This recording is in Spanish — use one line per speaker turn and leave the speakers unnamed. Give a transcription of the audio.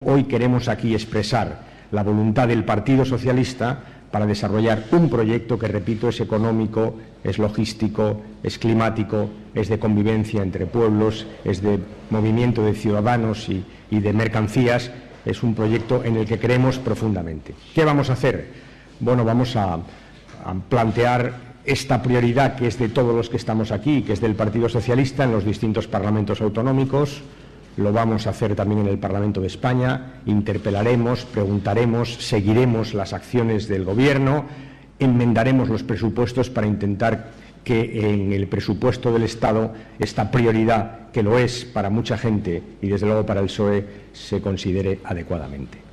Hoy queremos aquí expresar la voluntad del Partido Socialista para desarrollar un proyecto que, repito, es económico, es logístico, es climático, es de convivencia entre pueblos, es de movimiento de ciudadanos y de mercancías. Es un proyecto en el que creemos profundamente. ¿Qué vamos a hacer? Bueno, vamos a plantear esta prioridad que es de todos los que estamos aquí, que es del Partido Socialista en los distintos parlamentos autonómicos. Lo vamos a hacer también en el Parlamento de España. Interpelaremos, preguntaremos, seguiremos las acciones del Gobierno, enmendaremos los presupuestos para intentar que en el presupuesto del Estado esta prioridad, que lo es para mucha gente y desde luego para el PSOE, se considere adecuadamente.